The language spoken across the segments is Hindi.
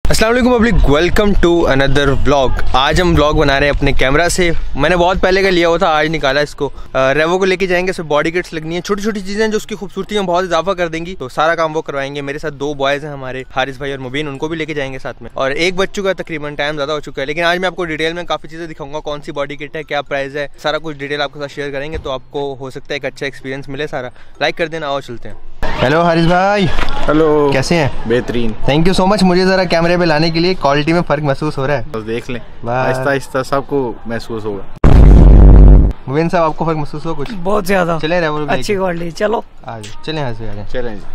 अस्सलाम वालेकुम public, welcome to another vlog. आज हम व्लॉग बना रहे हैं अपने कैमरा से। मैंने बहुत पहले का लिया हुआ था, आज निकाला इसको। रेवो को लेके जाएंगे, उसमें बॉडी किट्स लगनी है, छोटी छोटी चीजें जो उसकी खूबसूरती में बहुत इजाफा कर देंगी, तो सारा काम वो करवाएंगे। मेरे साथ दो बॉयज हैं हमारे, हारिस भाई और मुबीन, उनको भी लेके जाएंगे साथ में। और एक बज चुका है तकरीबन, टाइम ज्यादा हो चुका है, लेकिन आज मैं आपको डिटेल में काफी चीजें दिखाऊंगा, कौन सी बॉडी किट है, क्या प्राइस है, सारा कुछ डिटेल आपके साथ शेयर करेंगे, तो आपको हो सकता है एक अच्छा एक्सपीरियंस मिले सारा। लाइक कर देना, आओ चलते हैं। हेलो हारिस भाई। हेलो, कैसे हैं? बेहतरीन, थैंक यू सो मच मुझे ज़रा कैमरे पे लाने के लिए। क्वालिटी में फ़र्क महसूस हो रहा है? बस देख लें, आहिस्ता आहिस्ता सबको महसूस होगा। मुबीन साहब, आपको फ़र्क महसूस हो? कुछ बहुत ज़्यादा। चले रेवो अच्छी क्वालिटी, चलो आ जाओ, चलें यहाँ से, आ जाए। चलें जी।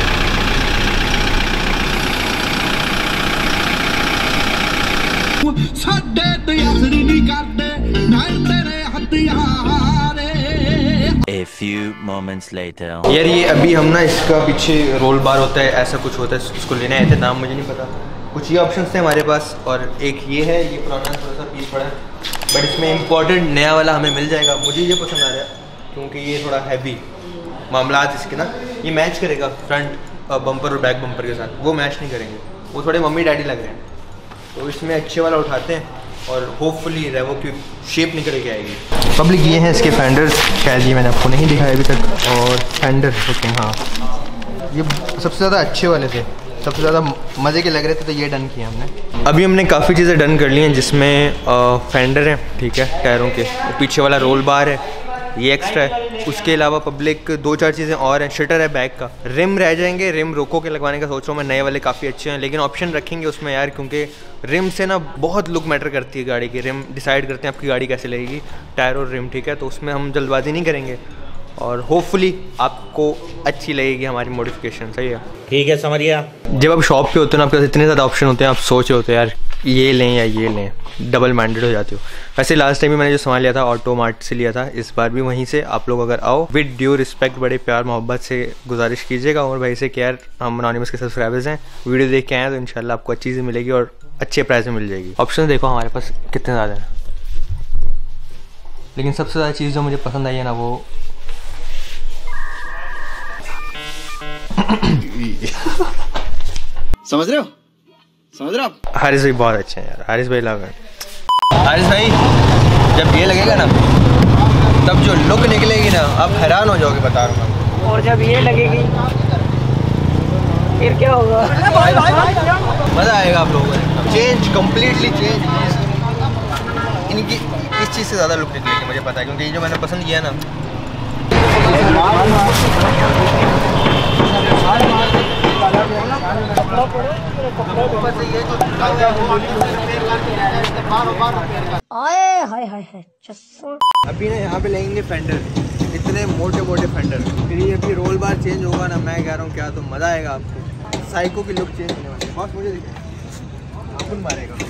A few moments later. यार ये अभी हम ना, इसका पीछे रोल बार होता है, ऐसा कुछ होता है, इसको लेने आए थे, नाम मुझे नहीं पता। कुछ ये ऑप्शंस थे हमारे पास, और एक ये है, ये पुराना थोड़ा सा पीस पड़ा है, बट इसमें इम्पोर्टेंट नया वाला हमें मिल जाएगा। मुझे ये पसंद आ रहा है क्योंकि ये थोड़ा हैवी मामला इसके ना, ये मैच करेगा फ्रंट बम्पर और बैक बम्पर के साथ, वो मैच नहीं करेंगे, वो थोड़े मम्मी डैडी लग रहे हैं। तो इसमें अच्छे वाला उठाते हैं और होपफुली रेवो की शेप निकल के आएगी। पब्लिक ये हैं इसके फेंडर्स, शायद ये मैंने आपको नहीं दिखाया अभी तक। और फेंडर ओके, हाँ ये सबसे ज़्यादा अच्छे वाले थे, सबसे ज़्यादा मज़े के लग रहे थे, तो ये डन किया हमने। अभी हमने काफ़ी चीज़ें डन कर ली हैं, जिसमें फेंडर है, ठीक है, टायरों के, पीछे वाला रोल बार है, ये एक्स्ट्रा है। उसके अलावा पब्लिक दो चार चीज़ें और हैं, शटर है बैक का, रिम रह जाएंगे, रिम रोको के लगवाने का सोच रहा हूँ मैं, नए वाले काफ़ी अच्छे हैं, लेकिन ऑप्शन रखेंगे उसमें यार, क्योंकि रिम से ना बहुत लुक मैटर करती है गाड़ी की। रिम डिसाइड करते हैं आपकी गाड़ी कैसे लगेगी, टायर और रिम, ठीक है, तो उसमें हम जल्दबाजी नहीं करेंगे और होपफुली आपको अच्छी लगेगी हमारी मॉडिफिकेशन। सही है, ठीक है, समझिए आप। जब आप शॉप पे होते हो ना, आपके पास इतने ज़्यादा ऑप्शन होते हैं, आप सोच रहे होते हैं यार ये लें या ये लें, डबल माइंडेड हो जाते हो। वैसे लास्ट टाइम भी मैंने जो सामान लिया था ऑटो मार्ट से लिया था, इस बार भी वहीं से। आप लोग अगर आओ विद ड्यू रिस्पेक्ट, बड़े प्यार मोहब्बत से गुजारिश कीजिएगा और भाई से कि यार हम एनोनिमस के सब्सक्राइबर्स हैं, वीडियो देख के आए तो इंशाल्लाह आपको अच्छी चीज़ मिलेगी और अच्छे प्राइस में मिल जाएगी। ऑप्शन देखो हमारे पास कितने ज़्यादा हैं, लेकिन सबसे ज़्यादा चीज़ जो मुझे पसंद आई है ना, वो समझ रहे हो, समझ रहे हो आप? हारिस भाई बहुत अच्छे हैं यार, हारिस भाई लव है। हारिस भाई जब ये लगेगा ना, तब जो लुक निकलेगी ना, आप हैरान हो जाओगे, बता रहा हूँ। और जब ये लगेगी फिर क्या होगा? मज़ा आएगा आप लोगों को, चेंज, कम्प्लीटली चेंज। इनकी इस चीज़ से ज़्यादा लुक निकलेगी मुझे पता है, क्योंकि ये जो मैंने पसंद किया ना, अभी ना यहाँ पे लेंगे फेंडर, इतने मोटे मोटे फेंडर, फिर ये अभी रोल बार चेंज होगा ना, मैं कह रहा हूँ क्या तो मज़ा आएगा आपको। साइको की लुक चेंज होने वाली है, बहुत मुझे दिखे मारेगा।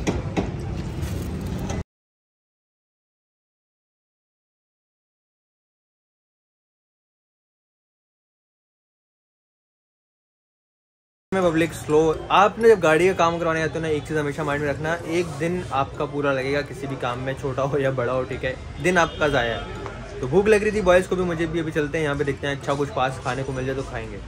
मैं पब्लिक स्लो, आपने जब गाड़ी का काम करवाने आते हो ना, एक चीज़ हमेशा माइंड में रखना, एक दिन आपका पूरा लगेगा किसी भी काम में, छोटा हो या बड़ा हो, ठीक है, दिन आपका ज़ाया है। तो भूख लग रही थी बॉयज़ को भी, मुझे भी। अभी चलते हैं यहाँ पे, देखते हैं अच्छा कुछ पास खाने को मिल जाए तो खाएंगे।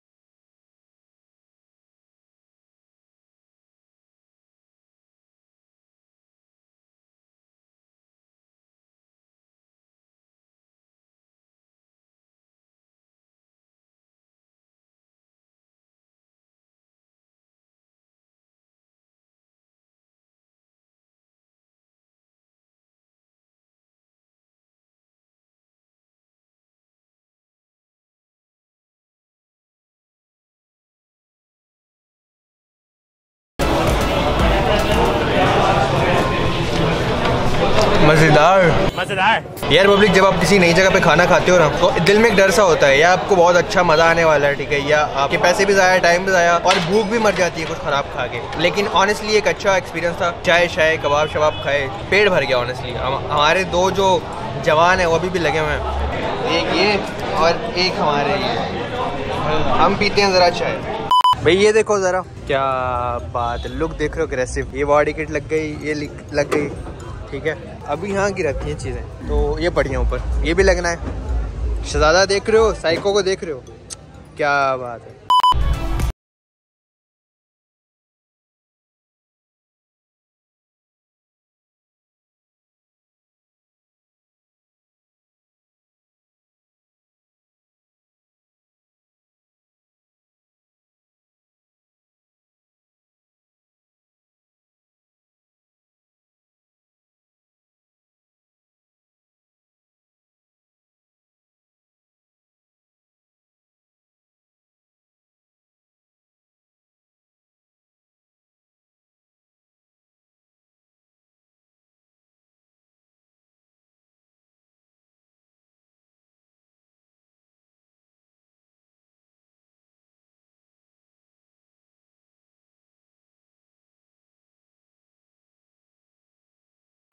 मज़ेदार यार पब्लिक, जब आप किसी नई जगह पे खाना खाते हो ना, तो दिल में एक डर सा होता है, या आपको बहुत अच्छा मज़ा आने वाला है, ठीक है, या आपके पैसे भी ज़ाया, टाइम भी ज़ाया, और भूख भी मर जाती है कुछ ख़राब खा के। लेकिन ऑनेस्टली एक अच्छा एक्सपीरियंस था, चाय शाय कबाब शबाब खाए, पेट भर गया ऑनेस्टली। हमारे दो जो जवान हैं वो अभी भी लगे हुए हैं, एक ये और एक हमारे ये, हम पीते हैं ज़रा चाय। भाई ये देखो ज़रा, क्या बात है, लुक देख रहे हो अग्रेसिव, ये बॉडी किट लग गई, ये लग गई, ठीक है। अभी यहाँ की रखी हैं चीज़ें, तो ये बढ़िया, ऊपर ये भी लगना है। शहजादा देख रहे हो, साइको को देख रहे हो, क्या बात है।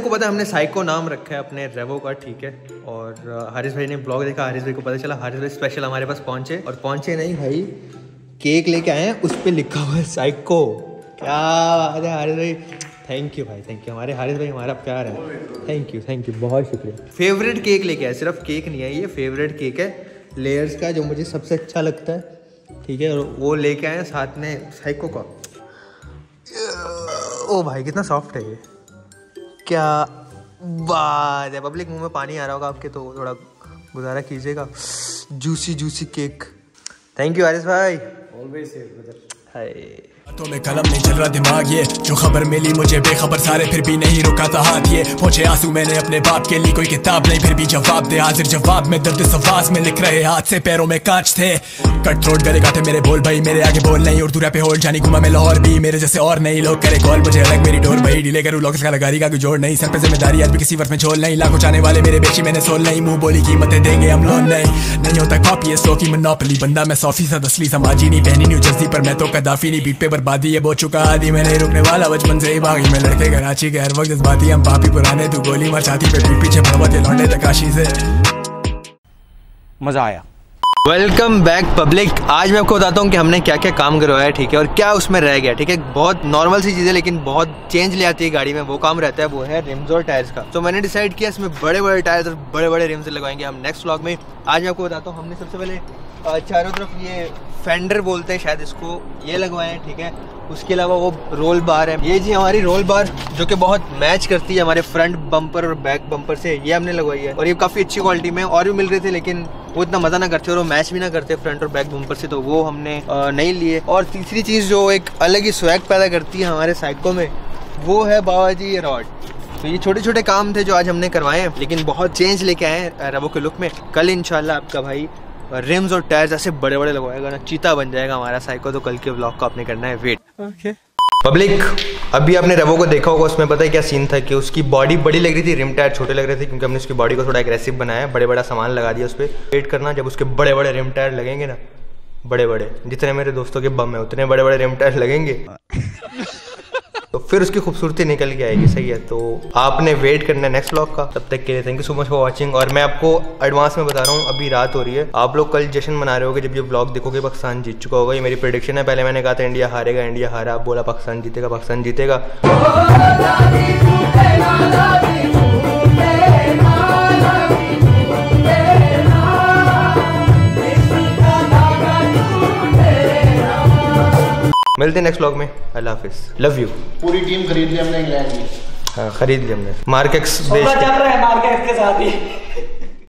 को पता है हमने साइको नाम रखा है अपने रेवो का, ठीक है। और हारिस भाई ने ब्लॉग देखा, हारिस भाई को पता चला, हारिस भाई स्पेशल हमारे पास पहुंचे, और पहुंचे नहीं भाई, केक लेके आए हैं, उस पर लिखा हुआ है साइको। क्या बात है हारिस भाई, थैंक यू भाई, थैंक यू। हमारे हारिस भाई हमारा प्यार है, थैंक यू, बहुत शुक्रिया। फेवरेट केक लेके आए, सिर्फ केक नहीं है ये, फेवरेट केक है लेयर्स का, जो मुझे सबसे अच्छा लगता है, ठीक है। और वो लेके आए साथ में साइको का। ओ भाई कितना सॉफ्ट है ये, क्या बात है। पब्लिक मुंह में पानी आ रहा होगा आपके, तो थोड़ा गुजारा कीजिएगा। Juicy cake, thank you Haris भाई, ऑलवेज सेफ ब्रदर। हाय तो में कलम नहीं चल रहा दिमाग, ये जो खबर मिली मुझे बेखबर सारे, फिर भी नहीं रुका था हाथ, ये पहुंचे आंसू मैंने अपने बाप के लिए, कोई किताब नहीं फिर भी जवाब दे, हाजिर जवाब में दर्द सवास में लिख रहे हाथ से, पैरों में कांच थे, कट थ्रोट गले काटे मेरे बोल भाई, मेरे आगे बोल नहीं, उर्दू रैप पे होल्ड जानी घुमा मैं लाहौर भी, मेरे जैसे और नहीं लोग करे कॉल, मुझे अलग मेरी डोर भाई, डीले करूँ लॉकर्स का लगारी का कोई जोड़ नहीं, सर पे जिम्मेदारी आज भी किसी वर्ष में झोल नहीं, लाखों चाहने वाले मेरे बेची मैंने सोल नहीं, मुंह बोली कीमतें देंगे हम लोन नहीं होता कॉपी है सो की मोनोपोली, बंदा मैं 100% असली, समाजी नहीं पहनी न्यू जर्सी पर मैं तो कदाफी नहीं, बीट पे बर्बादी है बहुत चुका आदि, मैं नहीं रुकने वाला बचपन से ही बागी में, लड़के कराची के हर वक्त जज्बाती, हम पापी पुराने, तू गोली मार छाती पे पीठ पीछे भड़वत ये लौंडे तकाशी से। मजा आया। Welcome back public. आज मैं आपको बताता हूँ कि हमने क्या क्या काम करवाया, ठीक है, और क्या उसमें रह गया, ठीक है। बहुत नॉर्मल सी चीज़ है लेकिन बहुत चेंज ले आती है गाड़ी में, वो काम रहता है, वो है रिम्स और टायर्स का। तो मैंने डिसाइड किया इसमें बड़े बड़े टायर्स और बड़े बड़े रिम्स लगवाएंगे हम नेक्स्ट व्लॉग में। आज मैं आपको बताता हूँ, हमने सबसे पहले चारों तरफ ये फेंडर बोलते हैं शायद इसको, ये लगवाए हैं, ठीक है। उसके अलावा वो रोल बार है, ये जी हमारी रोल बार जो कि बहुत मैच करती है हमारे फ्रंट बम्पर और बैक बम्पर से, ये हमने लगवाई है, और ये काफ़ी अच्छी क्वालिटी में, और भी मिल रहे थे लेकिन वो इतना मज़ा ना करते और वो मैच भी ना करते फ्रंट और बैक बम्पर से, तो वो हमने नहीं लिए। और तीसरी चीज़ जो एक अलग ही स्वैग पैदा करती है हमारे साइको में, वो है बाबा जी ये रॉड। तो ये छोटे छोटे काम थे जो आज हमने करवाए हैं, लेकिन बहुत चेंज लेके आए हैं रेवो के लुक में। कल इंशाल्लाह आपका भाई रिम्स और टायर्स ऐसे बड़े बड़े लगवाएगा ना, चीता बन जाएगा हमारा साइको। तो कल के व्लॉग का आपने करना है वेट। ओके पब्लिक, अभी आपने रेवो को देखा होगा, उसमें पता है क्या सीन था कि उसकी बॉडी बड़ी लग रही थी, रिम टायर छोटे लग रहे थे, क्योंकि हमने उसकी बॉडी को थोड़ा एग्रेसिव बनाया, बड़े बड़ा सामान लगा दिया उस पर। वेट करना जब उसके बड़े बड़े रिम टायर लगेंगे ना, बड़े बड़े, जितने मेरे दोस्तों के बम है उतने बड़े बड़े रिम टायर लगेंगे तो फिर उसकी खूबसूरती निकल के आएगी, सही है। तो आपने वेट करना है नेक्स्ट व्लॉग का। तब तक के लिए thank you so much for watching. और मैं आपको एडवांस में बता रहा हूँ, अभी रात हो रही है, आप लोग कल जश्न मना रहे होगे जब ये व्लॉग देखोगे, पाकिस्तान जीत चुका होगा, ये मेरी प्रेडिक्शन है। पहले मैंने कहा था इंडिया हारेगा, इंडिया हारा, आप बोला पाकिस्तान जीतेगा, पाकिस्तान जीतेगा। मिलते हैं नेक्स्ट व्लॉग में, अल्लाह हाफिज़, लव यू। पूरी टीम खरीद ली हमने इंग्लैंड की। हाँ खरीद ली हमने, मार्केक्स चल रहा है मार्केक्स के साथ ही।